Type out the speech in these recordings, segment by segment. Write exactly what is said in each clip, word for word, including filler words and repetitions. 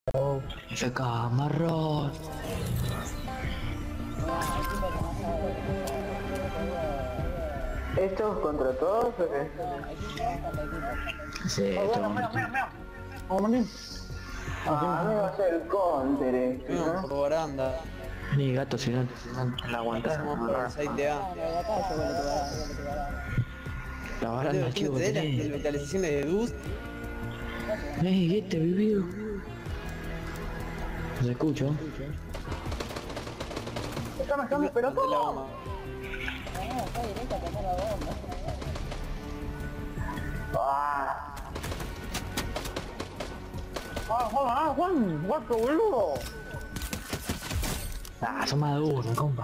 F K marrón. ¿Estos contra todos o qué? Sí, Oh, esto bueno, mira, mira, mira. Ah, me va a hacer el counter este, No, ¿no? por baranda. Ni gato, si no la aguantas. Pasamos por el site A. La baranda, chico, ¿Te que las tenés. localizaciones de Dus? Ey, este vivido. Se escucho. Déjame, déjame, pero De la ¿cómo? bomba. Ah. Ah, Juan, ah, Juan, guapo, boludo. Ah, son más duros, compa.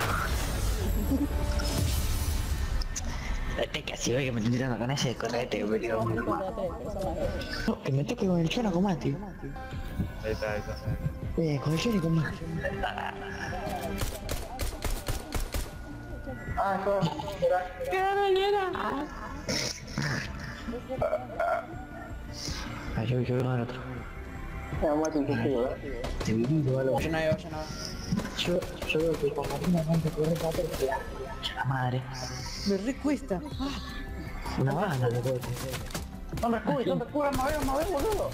Este que así ve que me estoy tirando con ese correte que me tiró. No, que me toque con el chono con Mati. Ahí está, ahí está. Eh, con el chono y con Mati. Ah, eso, Ah, yo, yo veo al otro. vamos a tener que jugar. Te vivido, algo. Yo no veo, yo no veo. Yo, yo veo que con Martina antes corre para atrás. La madre. Me recuesta. Una banda de coche. ¿Dónde escudo? ¿Dónde escudo? ¿Me veo? ¿Me veo, boludo?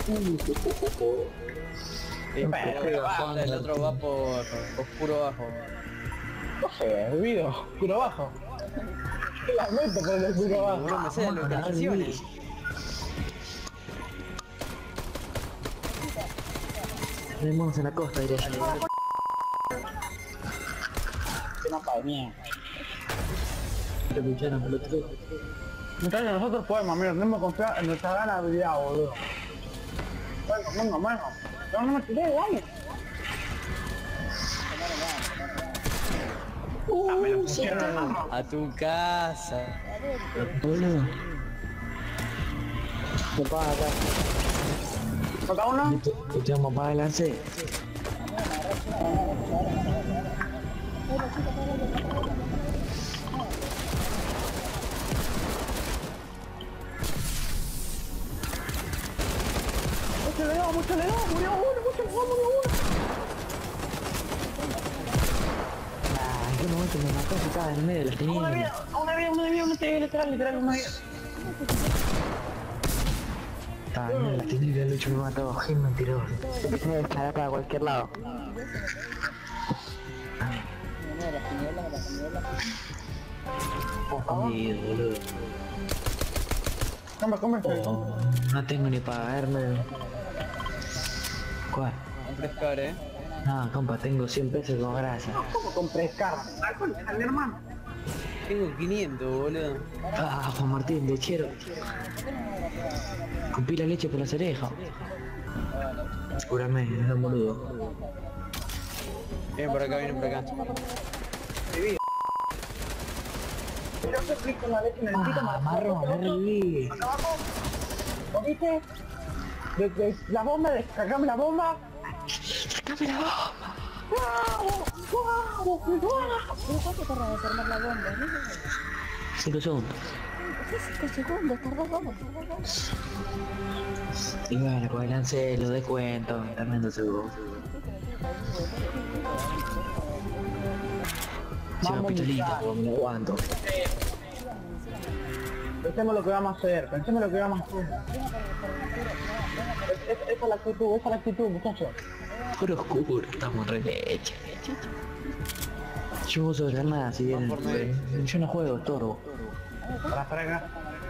Eh, pero banda, el otro va por oscuro bajo. No sé, olvido. Oscuro abajo. La meto por el oscuro abajo. Boludo, me sé las localizaciones. Tenemos en la costa, diría yo. Qué mapa de mierda. Te escucharon el otro. Muchachos, nosotros podemos, mira, tenemos que confiar en nuestra gran habilidad, boludo. Venga, venga, venga. No, no me tiré, dale. Uh, sí, está. A tu casa. Boludo. ¿Qué pasa acá? ¿Toca uno? Te vamos para adelante. Mucho le dio, mucho le dio, murió uno, mucho le dio, murió uno. Ah, en qué momento me mató si estaba en medio de la Una tenía. vida, una vida, una vida, una vida, literal, literal, una vida. Estaba en medio de la tenía, el Lucho me mató. Qué mentiroso. Debe estar acá a cualquier lado. Escondido, boludo. Come, come, come. Oh, no tengo ni para verme. ¿Cuál? Un frescar, eh. No, compa, tengo cien pesos con grasa. ¿Cómo compré carne? Alcohol, a mi hermano. Tengo quinientos, boludo. Ah, Juan Martín, lechero. Cupí la leche por la cereja. Júrame, es un boludo. Vienen por acá, vienen por acá. Yo te explico la leche en el pico, Ah, marrón, me reviví. acá abajo. ¿Lo viste? De, de, la bomba, descargame la bomba. ¡Sacame la bomba! ¡Guau! ¡Guau! ¡Guau! ¿Pero cuánto tarda en desarmar la bomba? ¿No? Cinco segundos. ¿Qué cinco segundos? Tardó dos, tardó dos. Y bueno, con el lance lo descuento, tremendo seguro. Se me Vamos, pitolito, muchachos. me aguanto. Pensemos lo que vamos a hacer, pensemos lo que vamos a hacer. Es- es- Esa es la actitud, esa es la actitud, muchachos. Puro oscuro, estamos re leche. Yo uso granadas si bien. Por medio. Yo no juego, estorbo. Para, para acá.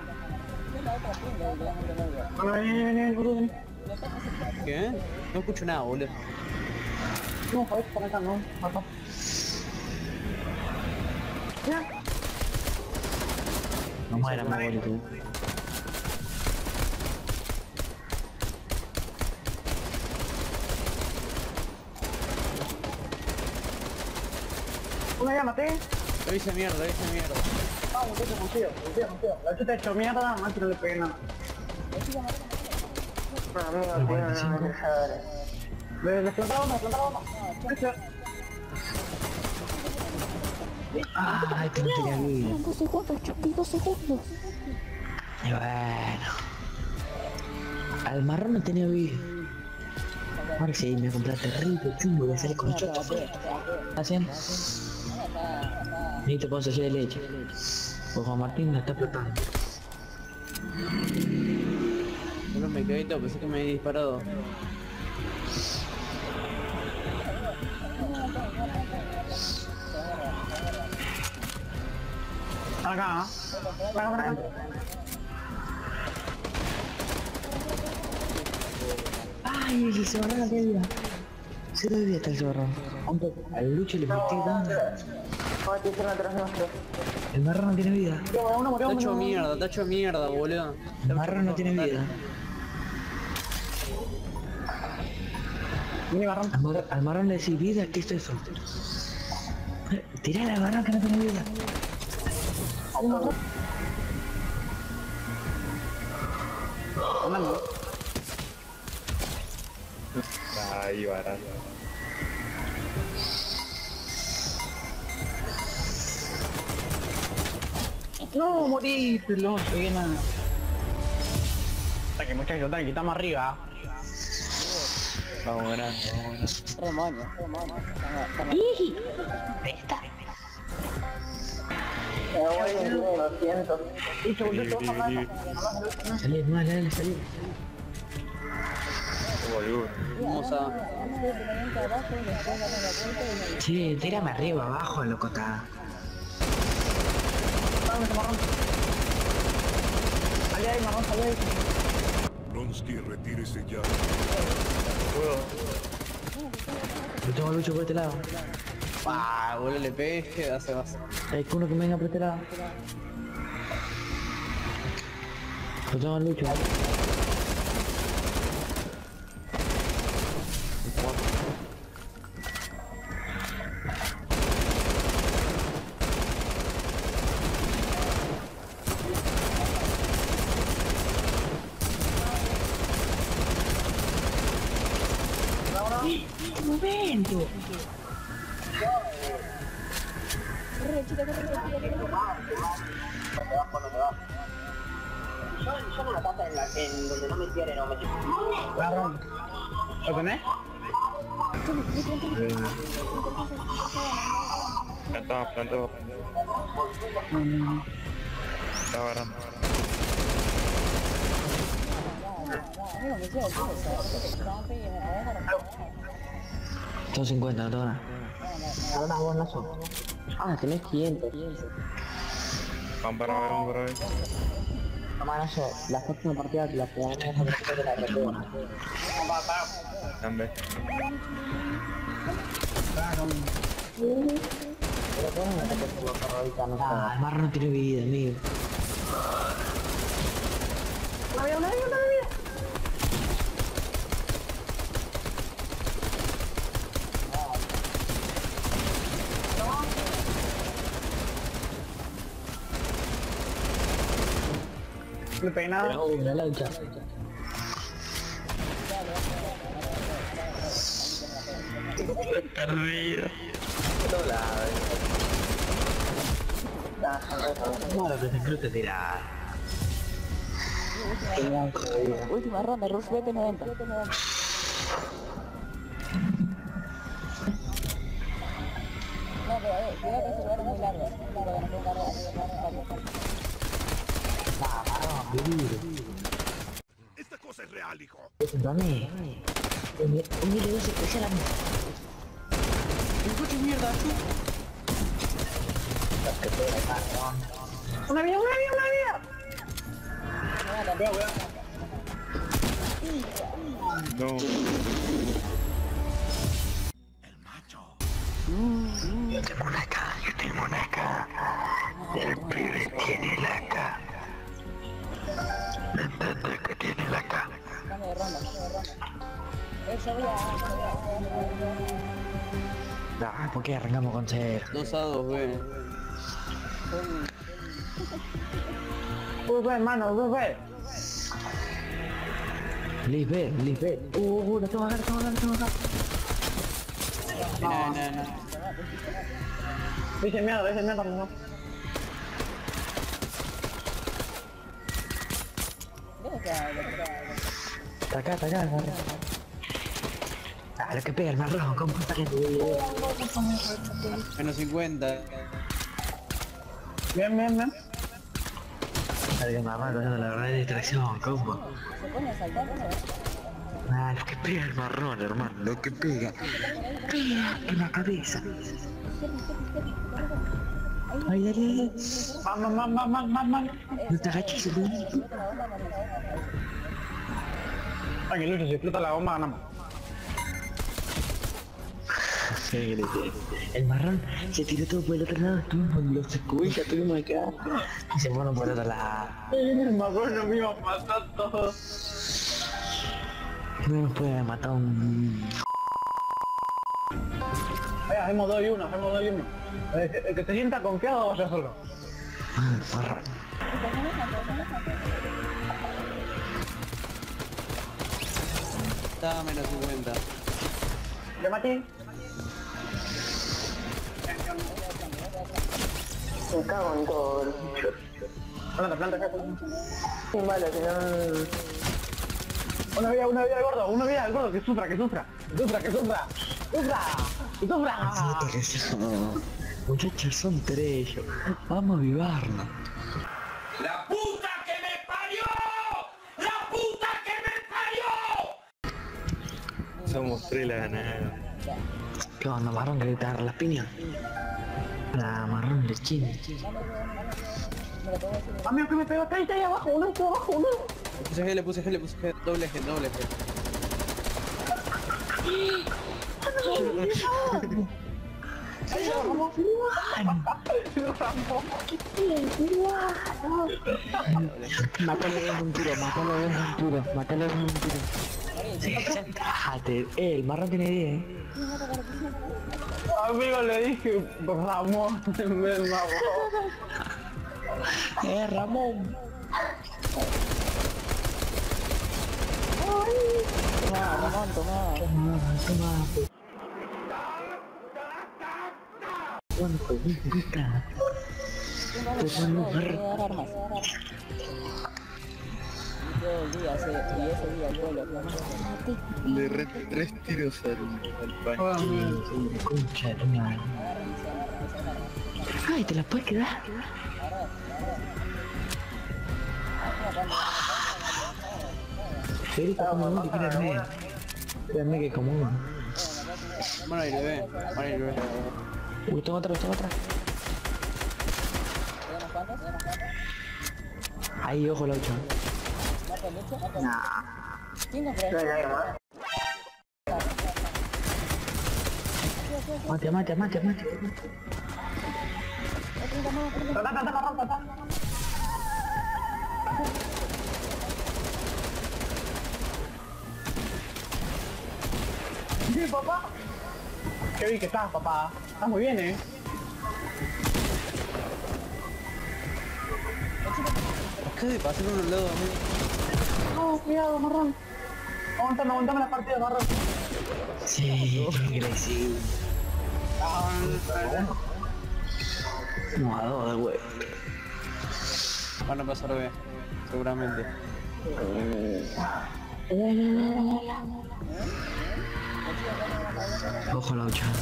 Bueno, ven, ven, ven, boludo, ven. ¿Qué? No escucho nada, boludo. No, joder, para acá, no. Acá. Ya. No muera, me muero tú. Una ya maté. Lo hice mierda, lo hice mierda. Vamos, muchachos, confío, confío, confío. La chuta hecho mierda, más que no le pegué nada. Amigo, tío, no me deja ver. Le, le plantaba bomba, le plantaba bomba. Hecho. Ay, que no tenía vida. Eran dos segundos, Chupi, dos segundos. Y bueno. Al marrón no tenía vida. Ahora sí, me compraste rico, chumbo, voy a salir con chocho. ¿Hacen? Ni te puedo hacer de leche. O Juan Martín la está explotando. Solo me quedé todo, pensé que me había disparado. Acá, acá, acá. Ay, se borró la vida. Cero de vida está el zorro. Aunque al Lucho le metí dando. El marrón no tiene vida. Está hecho mierda, está hecho mierda, boludo. El marrón no tiene vida. Vení, marrón. Al, mar al marrón le decís vida, ¿qué es eso? Tirá al marrón que no tiene vida. Andando. Ahí barato. No, moriste, no, llegué nada. Ataque, muchachos, ataque, estamos arriba. Vamos ganando, vamos ganando. Remoño, remoño. Ahí está. Y se volvió todo Libre, para Salí, no, dale, salí. boludo. Vamos a... Sí, tírame arriba, abajo, loco, está. Salí ahí, marrón, salí ahí. Blonsky, retírese ya. Yo tengo a Lucho por este lado. Ah, boludo, le pegué, hace más. Hay uno que me venga por este lado. Yo tengo a Lucho. ¡Qué momento! Corre, chica, corre, corre, corre, corre. Marrón. ¿Lo tenés? Plantado, plantado. Está varando. Amigo, me quedo, tío, o sea, campe y me podés agarrar. Son cincuenta, no tengo nada. Ahora vos no sos. Ah, tenés quinientos. Van para ver, van para ver. Toma, no sé, la próxima partida la jugamos después de la recuerda. Dame. Ah, el marrón no tiene vida, amigo. Una vida, una vida, una vida. No le pegué nada. La lancha. Perdido. Malo que se cruce tirar. Última ronda, Rush B P noventa. No, pero eh, cuidado que ese lugar es muy largo. Porque no puedo cargar, Esta cosa es real, hijo. Dame. Un mil dos especial a mí. ¡Escucha mierda! Una vida, una vida, una vida. No. Yo tengo una K, yo tengo una K. El pibe tiene la K. ¿Me entiendes que tiene la K? Cambio de ronda, cambio de ronda. Eh, yo voy a... Ah, ¿por qué arrancamos con cero? dos a dos, güey. Dos B, hermano, dos B. Lisbeth, Lisbeth. Uh, uh, lo tengo acá, lo tengo acá, lo tengo acá. No, no, no. Dice mierda, dice mierda, no. ¿Dónde está? Está acá, está acá, agarra. A lo que pega el marrón, ¿cómo está que Menos cincuenta. Bien, bien, bien. el marrón con la verdad de distracción, combo. Se pone a saltar, ¿no? Ah, lo que pega el marrón, hermano, lo que pega. Pega en la cabeza. Ay, dale. Vamos, vamos, vamos, vamos. No te agaches, güey. Ay, Lucho, si explota la bomba ganamos. El marrón se tiró todo por el otro lado, estuvimos los escubillas, estuvimos acá. Y se fueron por el otro lado. El marrón no me iba a matar todo. No nos puede matar un... Ay, hacemos dos y uno, hacemos dos y uno. El que, el que se sienta confiado vaya solo. Marrón. Está menos cincuenta. ¿Le maté? Me cago en todo. Planta, planta, acá. Sin balas, si no... Una vida, una vida al gordo, una vida al gordo, que sufra, que sufra. Que sufra, que sufra. ¡Sufra! ¡Que sufra! Muchachos, son tres ellos. Vamos a avivarnos. ¡La puta que me parió! ¡La puta que me parió! Somos tres la ganada. ¿Qué onda, marrón? ¿Querés que te agarre las piñas? La marrón de chile. Amigo, que me pegó, está ahí, está ahí abajo, uno, está abajo, uno. Le puse G, le puse G, le puse G. Doble G, doble G. Mátalo de un tiro, mátalo de un tiro, mátalo de un tiro. Déjate, eh, el marrón tiene diez, eh. Amigo, le dije, Ramón, en vez de Ramón. Eh, Ramón. Tomá, Ramón, tomá. Toma, toma. Bueno, pues, puta. Pues no, Voy a dar armas. Todo el día, ese, y ese día yo lo maté. Le re tres tiros al, al pancho. Concha de tu madre. Ay, ¿te la puedes quedar? Sí, como uno que quiere armar. Créanme que como uno. Bueno, ahí le ve. Bueno, ahí le ve. Uy, tengo otra, tengo otra. ¿Tenemos cuántos? ¿Tenemos cuántos? Ahí, ojo, la ocho. ¿Mata el Lucho? ¿Mata el Lucho? ¿Quién compró? Mate, mate, mate, mate. Sí, papá. Qué bien que estás, papá. Estás muy bien, eh. Acá de pasar uno al lado a mí. No, cuidado, marrón. Aguantame, aguantame la partida, marrón. Sí, Gracie. No, a dos, güey. Van a pasar B, seguramente. Ojo, la ocho.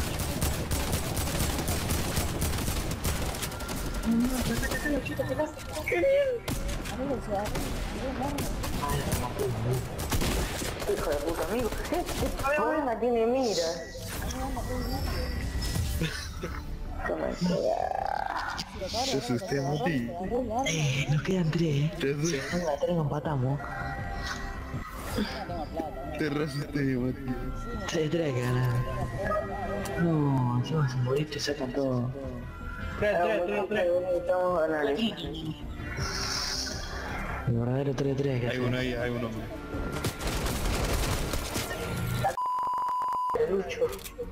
Hijo de puta, amigo. ¿Cómo la tiene mira? Te asusté, Mati. Eh, nos quedan tres, eh. Te asusté, Venga, tres empatamos. te asusté, Mati. Tres, tres que ganar. No, encima se moriste y sacan todo. Tres, tres, tres, tres. Estamos ganando. El verdadero tres tres que Hay uno ahí, hay uno. Lucho.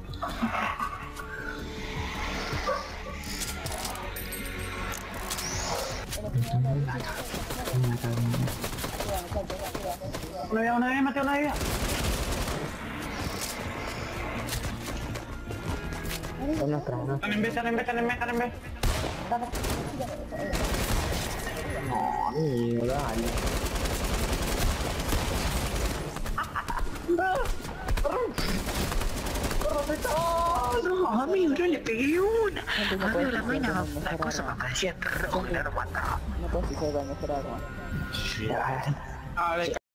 Una vida, una vida, Mateo, una vida. Una otra, una. Están en B, están en B, están en B, están en B. No, amigo, dale. No, amigo, yo le pegué una. Antes no Amigo, podés la usar vaina, con la mejor cosa me arma. parecía roja, la lo mataba. No puedes usar con mejor arma. Ya, Ah, de